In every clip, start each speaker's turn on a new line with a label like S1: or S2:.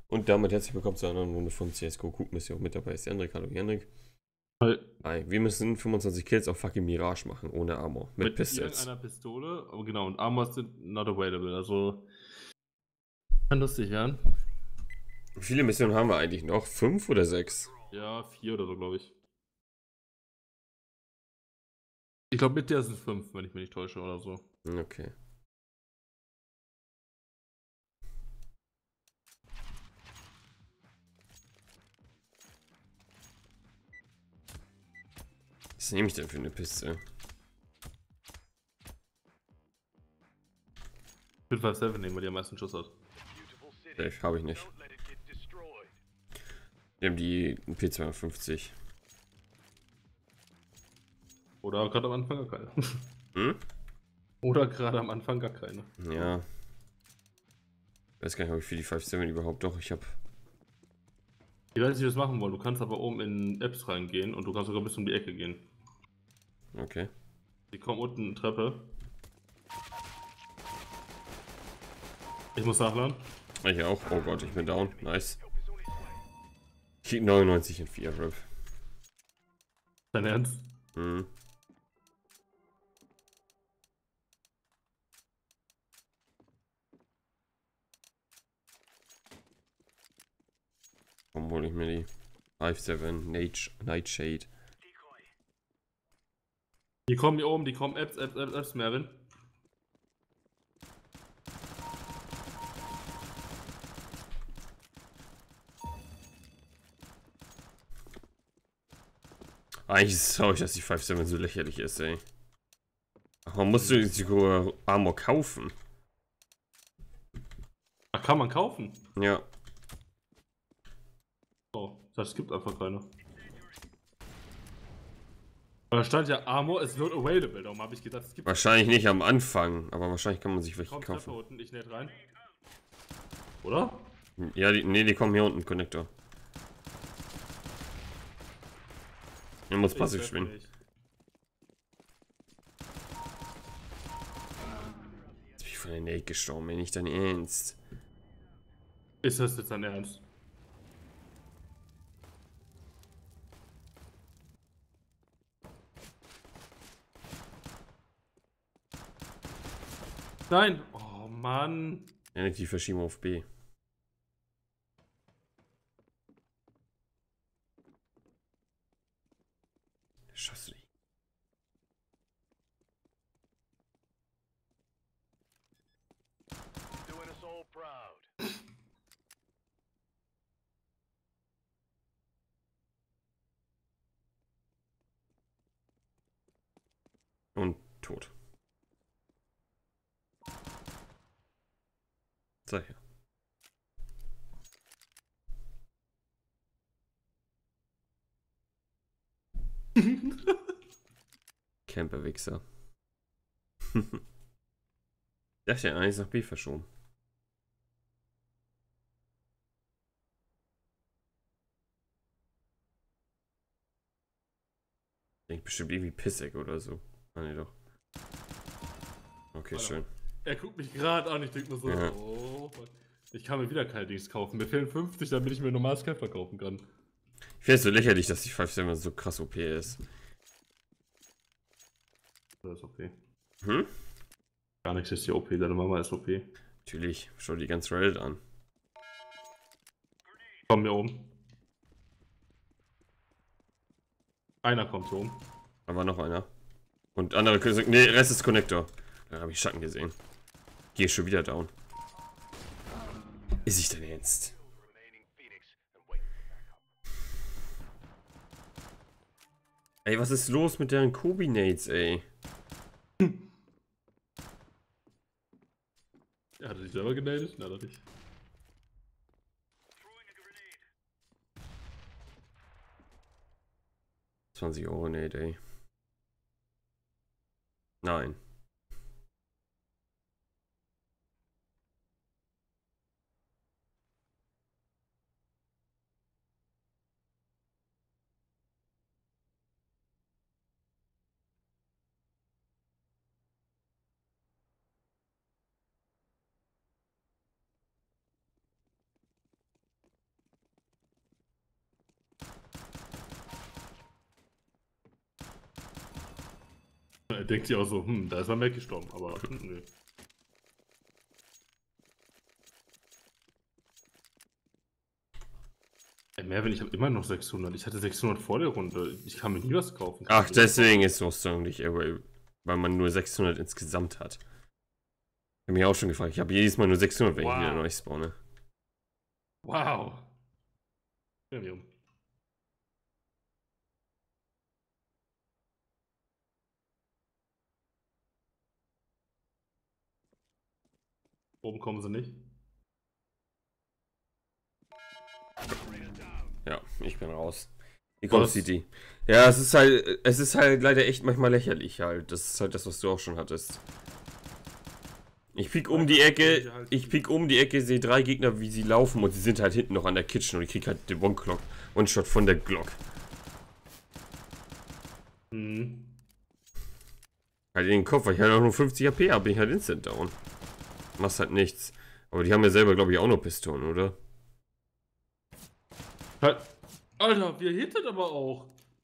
S1: Und damit herzlich willkommen zu einer neuen Runde von CSGO Coop Mission. Mit dabei ist Hendrik. Hallo Hendrik.
S2: Hi.
S1: Hi. Wir müssen 25 Kills auf fucking Mirage machen, ohne Armor. Mit
S2: Mit
S1: Pistols.
S2: irgendeiner Pistole, aber genau, und Armors sind not available, also kann lustig werden.
S1: Wie viele Missionen haben wir eigentlich noch? 5 oder 6?
S2: Ja, 4 oder so, glaube ich. Ich glaube, mit der sind 5, wenn ich mich nicht täusche oder so.
S1: Okay. Was nehme ich denn für eine Piste?
S2: 557 nehmen, weil die am meisten Schuss hat.
S1: Safe, habe ich nicht. Wir haben die P250.
S2: Oder gerade am Anfang gar keine.
S1: Hm?
S2: Oder gerade am Anfang gar keine.
S1: Ja. Ich weiß gar nicht, ob ich für die 5.7 überhaupt doch. Ich habe.
S2: Ich weiß nicht, wie wir das machen wollen. Du kannst aber oben in Apps reingehen und du kannst sogar bis um die Ecke gehen.
S1: Okay.
S2: Die kommen unten eine Treppe. Ich muss nachladen.
S1: Ich auch. Oh Gott, ich bin down. Nice. Ich krieg 99 in 4 Rip.
S2: Dein Ernst?
S1: Hm. Warum hole ich mir die 5.7 Nightshade?
S2: Die kommen hier oben, die kommen Apps, Mervin.
S1: Eigentlich ist es traurig, dass die 5.7 so lächerlich ist, ey. Warum musst du sogar Armor kaufen?
S2: Ach, kann man kaufen?
S1: Ja.
S2: Oh, das gibt einfach keine. Da stand ja Armor is not available, darum habe ich gedacht, es gibt.
S1: Wahrscheinlich nicht am Anfang, aber wahrscheinlich kann man sich welche
S2: Kommt Treppe
S1: kaufen.
S2: unten, ich näht rein. Oder?
S1: Ja, nee, die kommen hier unten, Connector. Er muss passiv spielen.
S2: Nicht.
S1: Jetzt bin ich von der Nate gestorben, ey, nicht dein Ernst.
S2: Ist das jetzt dein Ernst? Nein! Oh Mann!
S1: Ja, die verschieben auf B. Schaffst du nicht. Und tot. Sag ja. Camperwichser. Der ist ja eigentlich nach B verschoben. Denkt bestimmt irgendwie Pisseck oder so. Ah, nee, doch. Okay,
S2: Alter,
S1: schön.
S2: er guckt mich gerade an, ich denke nur so,
S1: Ja.
S2: oh. Ich kann mir wieder keine Dings kaufen. Mir fehlen 50, damit ich mir normales Kämpfer kaufen kann.
S1: Ich finde es so lächerlich, dass die 5.7 so krass OP ist.
S2: Das ist okay.
S1: Hm?
S2: Gar nichts ist hier OP, deine Mama ist OP.
S1: Natürlich, schau die ganze Reddit an.
S2: Komm hier oben. Einer kommt hier oben.
S1: Da war noch einer. Und andere, nee, Rest ist Connector. Da habe ich Schatten gesehen. Hier ist schon wieder down. Ist ich dein Ernst? Ey, was ist los mit deren Kobe-Nades, ey?
S2: Er hatte sich selber genadet? Nein, hat er nicht.
S1: €20 Nade, ey. Nein.
S2: er denkt sich auch so, da ist mein Mac gestorben, aber nö. Mervin, ich habe immer noch 600. Ich hatte 600 vor der Runde. Ich kann mir nie was kaufen.
S1: Ach, deswegen ist Rüstung nicht Array, weil man nur 600 insgesamt hat. Ich habe mich auch schon gefragt. Ich habe jedes Mal nur 600, wenn ich wieder neu spawne.
S2: Wow. Premium. Oben kommen sie nicht.
S1: Ja, ich bin raus. Hier kommt City. Ja, es ist halt leider echt manchmal lächerlich halt. Das ist halt das, was du auch schon hattest. Ich piek um die Ecke, sehe 3 Gegner, wie sie laufen und sie sind halt hinten noch an der Kitchen und ich krieg halt den One-Shot von der Glock. Halt in den Kopf, weil ich halt auch nur 50 AP habe, bin ich halt instant down. Machst halt nichts. Aber die haben ja selber, glaube ich, auch noch Pistolen, oder?
S2: Halt. Alter, wir hittet aber auch.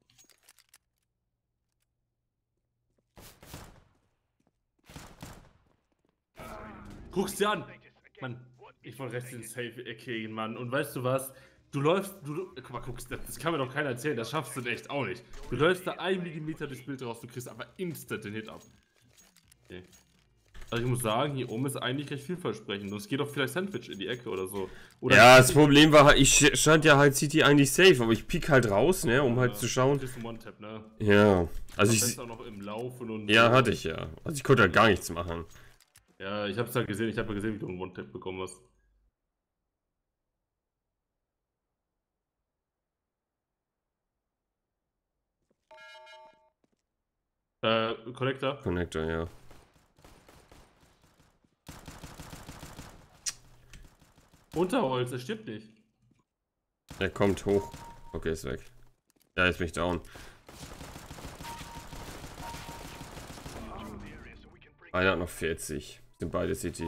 S2: Guck's dir an. Mann, ich wollte rechts in Safe-Ecke gehen, Mann. Und weißt du was? Du läufst, guck mal, guckst, das kann mir doch keiner erzählen, das schaffst du echt auch nicht. Du läufst da 1 Millimeter durchs Bild raus, du kriegst aber instant den Hit ab. Okay. Also ich muss sagen, hier oben ist eigentlich recht vielversprechend. Und es geht doch vielleicht Sandwich in die Ecke oder so. Oder
S1: ja, das Problem war halt, ich stand ja halt City eigentlich safe, aber ich piek halt raus, ne, um halt zu schauen.
S2: Du kriegst einen One-Tap, ne?
S1: Ja, also
S2: ich... auch noch im Laufen und
S1: ja, hatte ich ja. Also ich konnte halt gar nichts machen.
S2: Ja, ich hab's halt gesehen, wie du einen One-Tap bekommen hast. Connector?
S1: Connector, ja.
S2: Unterholz, er stirbt nicht.
S1: Er kommt hoch. Okay, ist weg. Ja, jetzt bin ich down. Einer hat noch 40. Sind beide City.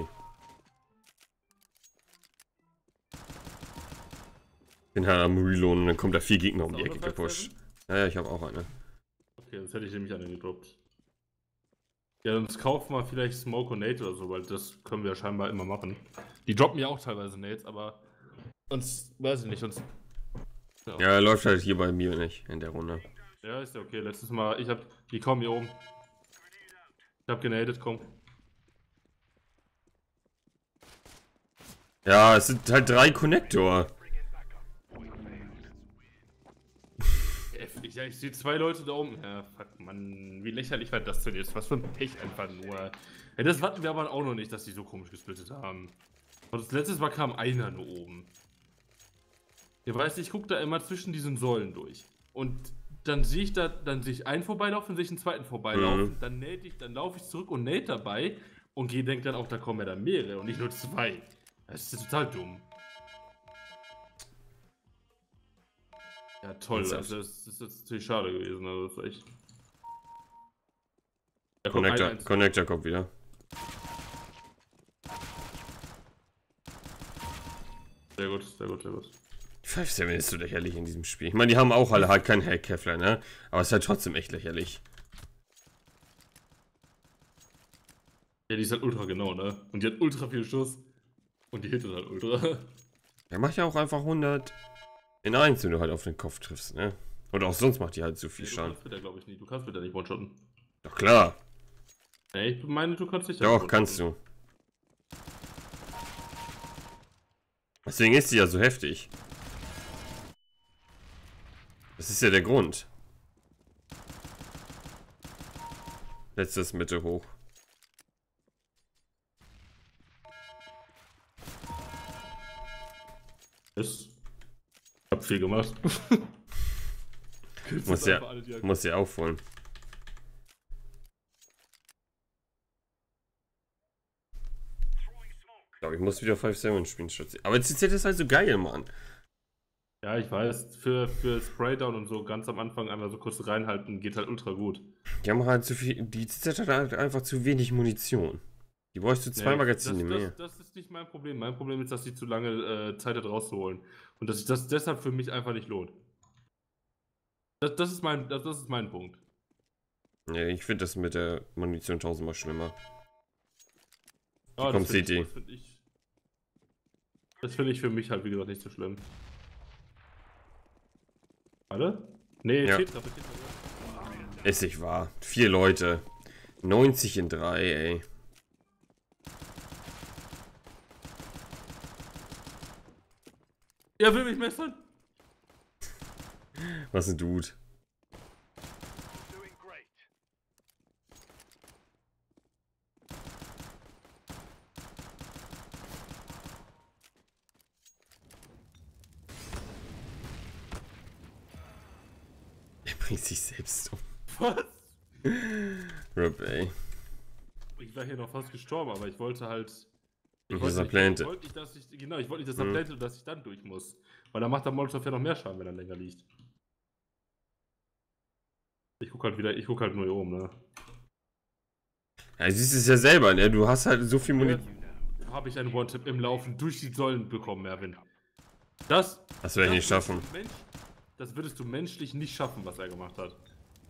S1: Bin halt am Reloaden und dann kommt da 4 Gegner um die Ecke gepusht. Ja, ich habe auch eine.
S2: Okay, das hätte ich nämlich eine gedroppt. Ja, sonst kaufen wir vielleicht Smoke und Nate oder so, weil das können wir ja scheinbar immer machen. Die droppen ja auch teilweise Nates, aber sonst, weiß ich nicht, sonst...
S1: Ja, läuft halt hier bei mir nicht in der Runde.
S2: Ja, ist ja okay. Letztes Mal, die kommen hier oben. Ich hab genadet, komm.
S1: Ja, es sind halt 3 Connector.
S2: Ja, ich sehe 2 Leute da oben. Ja, fuck, Mann, wie lächerlich war das denn jetzt? Was für ein Pech einfach nur. Ja, das warten wir aber auch noch nicht, dass die so komisch gesplittet haben. Und das letzte Mal kam einer nur oben. Ihr weißt, ich gucke da immer zwischen diesen Säulen durch. Und dann sehe ich einen vorbeilaufen, sehe ich einen zweiten vorbeilaufen. Dann laufe ich zurück und nate dabei und denke dann auch, da kommen ja dann mehrere und nicht nur 2. Das ist total dumm. Ja, toll. Also, das ist jetzt natürlich schade gewesen. Also, das ist echt. Ja,
S1: Connector kommt wieder.
S2: Sehr gut, sehr gut, sehr gut.
S1: 5-7 ist so lächerlich in diesem Spiel. Ich meine, die haben auch alle halt keinen Hack-Kevlar, ne? Aber es ist halt trotzdem echt lächerlich.
S2: Ja, die ist halt ultra genau, ne? Und die hat ultra viel Schuss. Und die hittet halt ultra.
S1: Der macht ja auch einfach 100 in 1, wenn du halt auf den Kopf triffst, ne? Und auch sonst macht die halt so viel Schaden.
S2: Du kannst mit der, glaube ich, nicht. Du kannst mit der nicht one-shotten.
S1: Doch klar.
S2: Ne, ich meine, du kannst nicht.
S1: Doch, kannst du. Deswegen ist sie ja so heftig. Das ist ja der Grund. Letztes Mitte hoch.
S2: Ich hab viel gemacht.
S1: muss ja aufholen. Ich glaube, ich muss wieder 5-7 spielen. Aber CZ ist halt so geil, Mann.
S2: Ja, ich weiß, für Spraydowns und so ganz am Anfang einmal so kurz reinhalten, geht halt ultra gut.
S1: Die haben halt zu viel, die CZ hat halt einfach zu wenig Munition. Die bräuchst du 2 Magazine mehr.
S2: Das ist nicht mein Problem. Mein Problem ist, dass die zu lange Zeit hat rauszuholen. Und dass sich das deshalb für mich einfach nicht lohnt. Das ist mein Punkt.
S1: Ja, ich finde das mit der Munition tausendmal schlimmer. Die
S2: Ah,
S1: kommt City.
S2: Das finde ich für mich halt, wie gesagt, nicht so schlimm. Alle? Nee,
S1: Ja.
S2: Tetra.
S1: Ist nicht wahr. 4 Leute. 90 in 3, ey.
S2: Er will mich messern.
S1: Was ein Dude. Er bringt sich selbst um.
S2: Was?
S1: Rip, ey.
S2: Ich war hier noch fast gestorben, aber ich wollte halt.
S1: Ich wollte plante.
S2: Ich wollte nicht, dass ich. Genau, ich wollte nicht, dass er plante und dass ich dann durch muss. Weil dann macht der Molotov ja noch mehr Schaden, wenn er länger liegt. Ich guck halt nur hier oben, ne?
S1: Ja, siehst es ja selber, ne? Du hast halt so viel Munition.
S2: Habe ich einen One-Tip im Laufen durch die Säulen bekommen, Mervin. Das
S1: werde ich nicht schaffen.
S2: Das würdest du menschlich nicht schaffen, was er gemacht hat.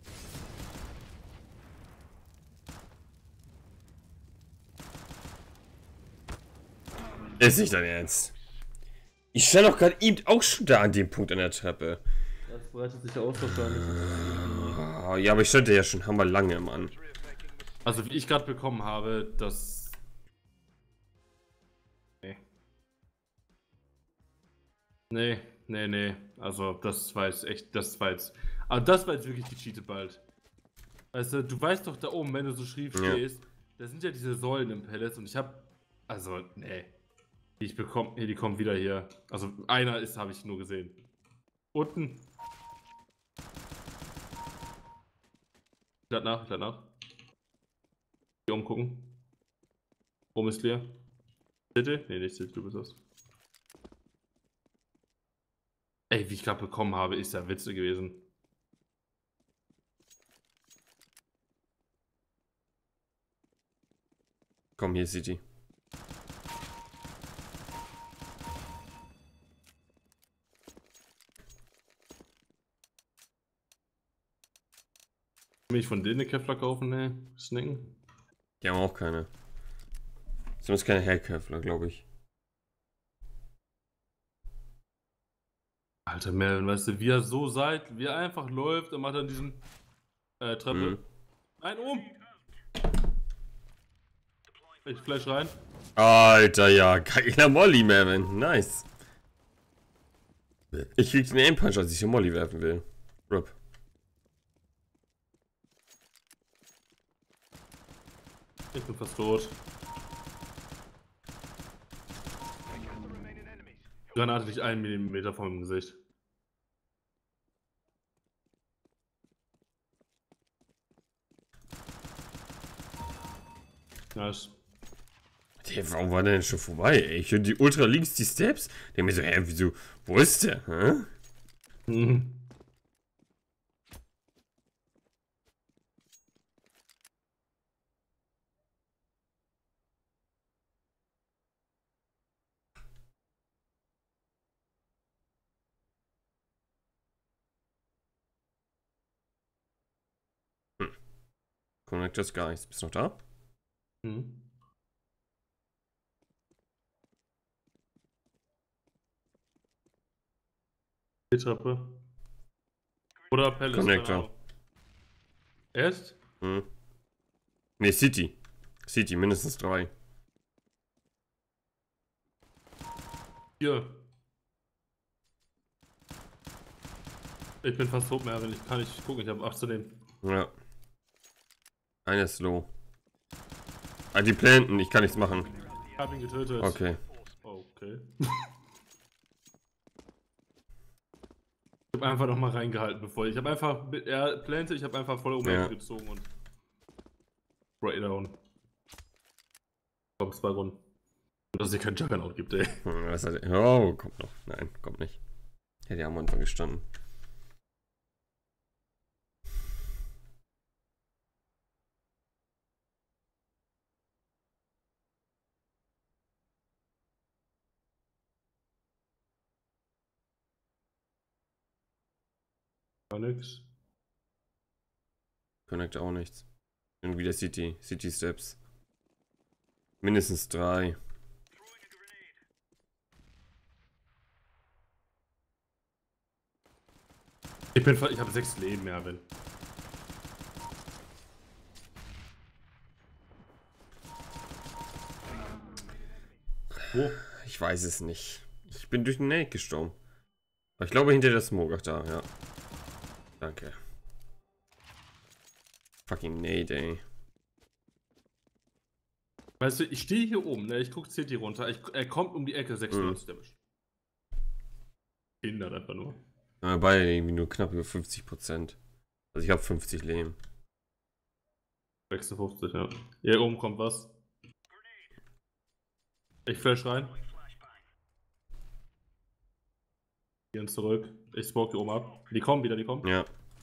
S1: Ist nicht dein Ernst. Ich stand doch gerade eben auch schon da an dem Punkt an der Treppe.
S2: Das breitet sich aus wahrscheinlich.
S1: Oh, ja, aber ich stand ja schon hammer lange, Mann.
S2: Also wie ich gerade bekommen habe, das... Nee. Also das war jetzt echt, Aber das war jetzt wirklich gecheatet bald. Weißt du weißt doch da oben, wenn du so schief stehst, da sind ja diese Säulen im Palace und ich hab... Also, nee. Die kommen wieder hier. Also einer ist, habe ich nur gesehen. Unten. Ich lade nach. Hier umgucken. Oben ist leer. City? Nee, nicht City, du bist das. Ey, wie ich gerade bekommen habe, ist ja Witze gewesen.
S1: Komm, hier, City.
S2: Kann ich von denen eine Kevlar kaufen, ne? Snacken?
S1: Die haben auch keine. Zumindest keine Hellkäfler, glaube ich.
S2: Alter Melvin, weißt du, wie er so wie er einfach läuft und macht dann diesen Treppe. Nein, Ich flash rein.
S1: Alter, ja, geiler Molly, Mervin. Nice. Ich krieg den Aim-Punch, als ich den Molly werfen will. Rup.
S2: Ich bin fast tot. Granate dich 1 Millimeter vor dem Gesicht. Nice.
S1: Der, warum war der denn schon vorbei, ey? Ich höre die ultra links die Steps. Der mir so, hä, wieso? Wo ist der? Hä?
S2: Mhm.
S1: Connectors gar nichts. Bist du noch da?
S2: Mhm. Die Treppe. Oder Palace.
S1: Connector.
S2: Erst?
S1: Hm. Ne, City. City, mindestens 3.
S2: Hier. Ich bin fast tot, Mervin. Ich kann nicht gucken, ich habe 18 Leben.
S1: Ja. Einer ist low. Ah, die planten, ich kann nichts machen.
S2: Ich hab ihn getötet.
S1: Okay.
S2: Okay. Ich hab einfach noch mal reingehalten, bevor ich habe einfach, er plante, ich habe einfach voll gezogen und right down. Komm, 2 Runden. Dass es hier keinen Juggernaut gibt, ey.
S1: Was hat er? Oh, kommt noch. Nein, kommt nicht. Hätte ja am Anfang gestanden.
S2: War nix.
S1: Connect auch nichts. Und wieder City. City Steps. Mindestens 3.
S2: Ich habe 6 Leben, Mervin.
S1: Wo? Ich weiß es nicht. Ich bin durch den Nate gestorben. Aber ich glaube hinter der Smoke. Ach da, ja. Danke. Fucking Nate, ey.
S2: Weißt du, ich stehe hier oben, ne? Ich gucke City runter. Er kommt um die Ecke, 96 Damage. Hindert einfach nur.
S1: Beide irgendwie nur knapp über 50%. Also ich habe 50 Leben.
S2: 56, ja. Hier oben kommt was. Ich flash rein. Gehen zurück. Ich smoke hier oben ab. Die kommen wieder, die kommen.
S1: Ja.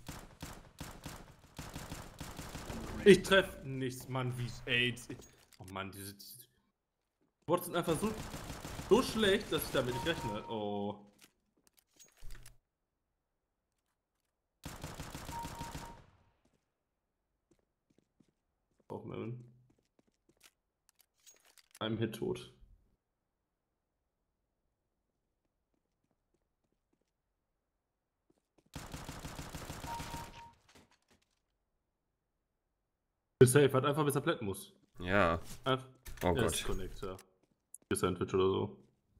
S2: Ich treffe nichts, Mann, wie AIDS. Oh Mann, diese Bots sind einfach so schlecht, dass ich damit nicht rechne. Oh. Aufnehmen. Einem Hit tot. Ist safe, hat einfach bis er plätten muss.
S1: Ja.
S2: Einfach.
S1: Oh Gott.
S2: Connector. Ist ein Twitch oder so.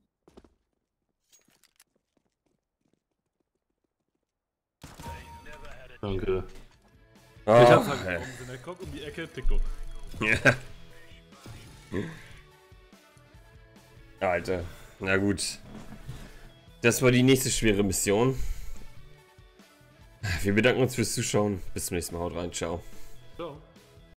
S2: Danke.
S1: Oh,
S2: Ich hab's halt gekommen, er kommt um die Ecke, TikTok.
S1: Ja. Alter. Na gut. Das war die nächste schwere Mission. Wir bedanken uns fürs Zuschauen. Bis zum nächsten Mal. Haut rein. Ciao.
S2: Ciao.